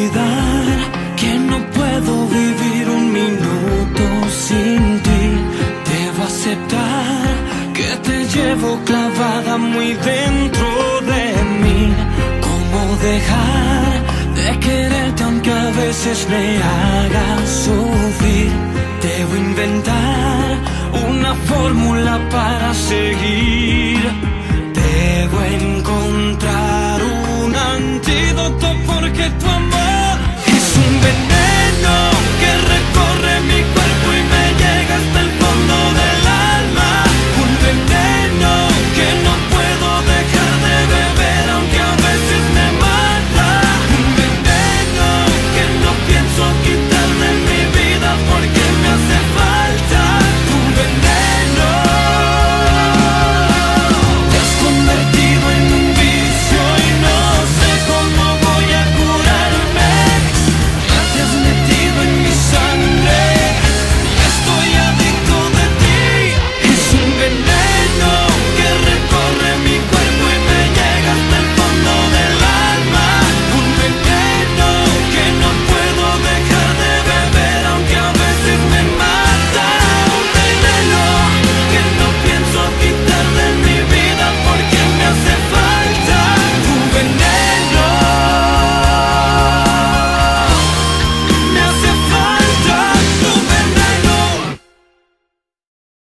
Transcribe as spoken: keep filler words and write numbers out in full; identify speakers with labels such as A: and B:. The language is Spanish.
A: olvidar que no puedo vivir un minuto sin ti. Debo aceptar que te llevo clavada muy dentro de mí. ¿Cómo dejar de quererte aunque a veces me hagas sufrir? Debo inventar una fórmula para seguir. Debo encontrar un antídoto